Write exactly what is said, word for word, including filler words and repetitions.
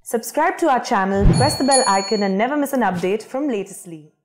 Subscribe to our channel, press the bell icon and never miss an update from Latestly.